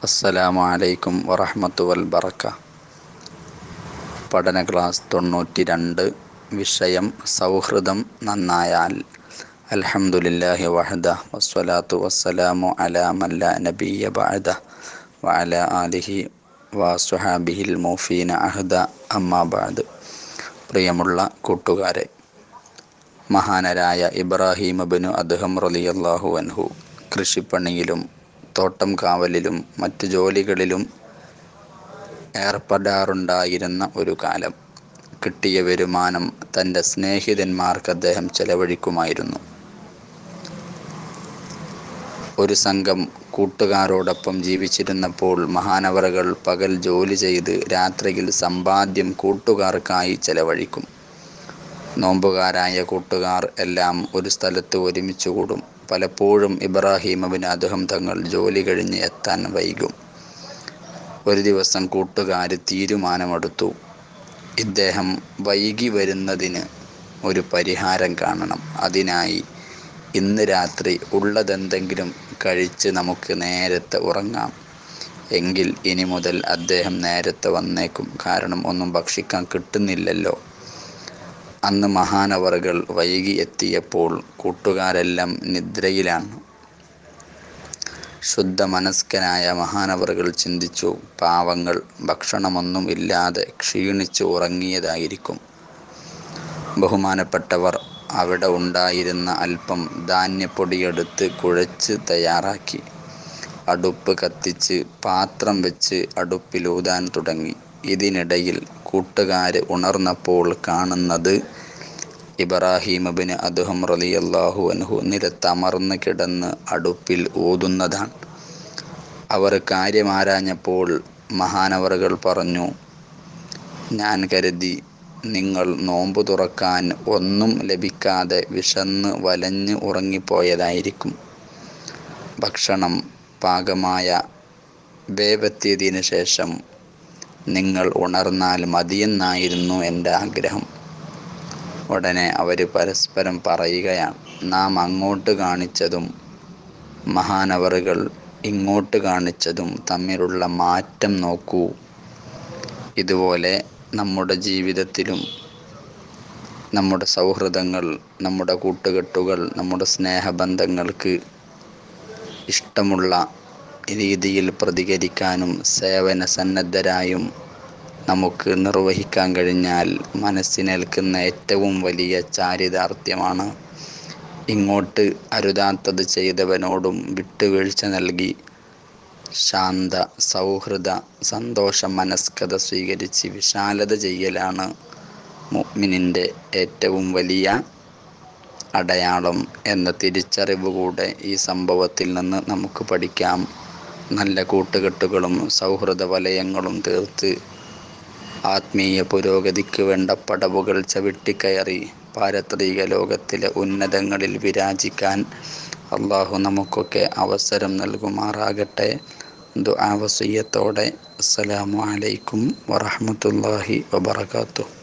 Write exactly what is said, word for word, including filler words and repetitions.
അസ്സലാമു അലൈക്കും വറഹ്മത്തുൽ ബറക. പഠന ക്ലാസ് തൊണ്ണൂറ്റി രണ്ട്. വിഷയം സൗഹൃദം നന്നായാൽ. അൽഹംദുലില്ലാഹി വഹദ വസ്സലാത്തു വസ്സലാമു അലാ മൻ ലാ നബിയ്യ ബഅദ വഅലാ ആലിഹി വസ്വഹാബിഹിൽ മുഫീന അഹദ അമ്മാ ബഅദ്. പ്രിയമുള്ള കൂട്ടുകാരെ, മഹാനരായ ഇബ്രാഹിം ഇബ്നു അദ്ഹം റളിയല്ലാഹു അൻഹു കൃഷിപ്പണിയിലും തോട്ടം കാവലിലും മറ്റു ജോലികളിലും ഏർപ്പെടാറുണ്ടായിരുന്ന ഒരു കാലം. കിട്ടിയ വരുമാനം തൻ്റെ സ്നേഹിതന്മാർക്ക് അദ്ദേഹം ചെലവഴിക്കുമായിരുന്നു. ഒരു സംഘം കൂട്ടുകാരോടൊപ്പം ജീവിച്ചിരുന്നപ്പോൾ മഹാനവറുകൾ പകൽ ജോലി ചെയ്ത് രാത്രിയിൽ സമ്പാദ്യം കൂട്ടുകാർക്കായി ചെലവഴിക്കും. നോമ്പുകാരായ കൂട്ടുകാർ എല്ലാം ഒരു സ്ഥലത്ത് ഒരുമിച്ച് കൂടും. പലപ്പോഴും ഇബ്രാഹിം ഇബ്നു അദ്ഹം തങ്ങൾ ജോലി കഴിഞ്ഞ് എത്താൻ വൈകും. ഒരു ദിവസം കൂട്ടുകാർ തീരുമാനമെടുത്തു, ഇദ്ദേഹം വൈകി വരുന്നതിന് ഒരു പരിഹാരം കാണണം. അതിനായി ഇന്ന് രാത്രി ഉള്ളതെന്തെങ്കിലും കഴിച്ച് നമുക്ക് നേരത്തെ ഉറങ്ങാം. എങ്കിൽ ഇനി മുതൽ അദ്ദേഹം നേരത്തെ വന്നേക്കും. കാരണം ഒന്നും ഭക്ഷിക്കാൻ കിട്ടുന്നില്ലല്ലോ. അന്ന് മഹാനവറുകൾ വൈകി എത്തിയപ്പോൾ കൂട്ടുകാരെല്ലാം നിദ്രയിലാണ്. ശുദ്ധ മനസ്കനായ മഹാനവറുകൾ ചിന്തിച്ചു, പാവങ്ങൾ ഭക്ഷണമൊന്നും ഇല്ലാതെ ക്ഷീണിച്ച് ഉറങ്ങിയതായിരിക്കും. ബഹുമാനപ്പെട്ടവർ അവിടെ ഉണ്ടായിരുന്ന അല്പം ധാന്യപ്പൊടിയെടുത്ത് കുഴച്ച് തയ്യാറാക്കി. അടുപ്പ് കത്തിച്ച് പാത്രം വെച്ച് അടുപ്പിലൂതാൻ തുടങ്ങി. ഇതിനിടയിൽ കൂട്ടുകാർ ഉണർന്നപ്പോൾ കാണുന്നത് ഇബ്രാഹിം ഇബ്നു അദ്ഹം റളിയല്ലാഹു അൻഹു നിലത്തമർന്ന് കിടന്ന് അടുപ്പിൽ ഊതുന്നതാണ്. അവർ കാര്യമാരാഞ്ഞപ്പോൾ മഹാനവറുകൾ പറഞ്ഞു, ഞാൻ കരുതി നിങ്ങൾ നോമ്പ് തുറക്കാൻ ഒന്നും ലഭിക്കാതെ വിശന്ന് വലഞ്ഞ് ഉറങ്ങിപ്പോയതായിരിക്കും. ഭക്ഷണം പാകമായ വേവെത്തിയതിനു ശേഷം നിങ്ങൾ ഉണർന്നാൽ മതിയെന്നായിരുന്നു എൻ്റെ ആഗ്രഹം. ഉടനെ അവർ പരസ്പരം പറയുകയാണ്, നാം അങ്ങോട്ട് കാണിച്ചതും മഹാനവറുകൾ ഇങ്ങോട്ട് കാണിച്ചതും തമ്മിലുള്ള മാറ്റം നോക്കൂ. ഇതുപോലെ നമ്മുടെ ജീവിതത്തിലും നമ്മുടെ സൗഹൃദങ്ങൾ, നമ്മുടെ കൂട്ടുകെട്ടുകൾ, നമ്മുടെ സ്നേഹബന്ധങ്ങൾക്ക് ഇഷ്ടമുള്ള രീതിയിൽ പ്രതികരിക്കാനും സേവന സന്നദ്ധരായും നമുക്ക് നിർവഹിക്കാൻ കഴിഞ്ഞാൽ മനസ്സിനേൽക്കുന്ന ഏറ്റവും വലിയ ചാരിതാർത്ഥ്യമാണ്. ഇങ്ങോട്ട് അരുതാത്തത് ചെയ്തവനോടും വിട്ടുവീഴ്ച നൽകി ശാന്ത, സൗഹൃദ, സന്തോഷ മനസ്കത സ്വീകരിച്ച് വിശാലത ചെയ്യലാണ് മുഅ്മിനിൻ്റെ ഏറ്റവും വലിയ അടയാളം എന്ന തിരിച്ചറിവ് കൂടെ ഈ സംഭവത്തിൽ നിന്ന് നമുക്ക് പഠിക്കാം. നല്ല കൂട്ടുകെട്ടുകളും സൗഹൃദ വലയങ്ങളും തീർത്ത് ആത്മീയ പുരോഗതിക്ക് വേണ്ട പടവുകൾ ചവിട്ടിക്കയറി പാരത്രിക ലോകത്തിലെ ഉന്നതങ്ങളിൽ വിരാജിക്കാൻ അള്ളാഹു നമുക്കൊക്കെ അവസരം നൽകുമാറാകട്ടെ. ദുആ വസിയ്യത്തോടെ അസ്സലാമു അലൈക്കും വറഹ്മത്തുള്ളാഹി വബറകാതുഹു.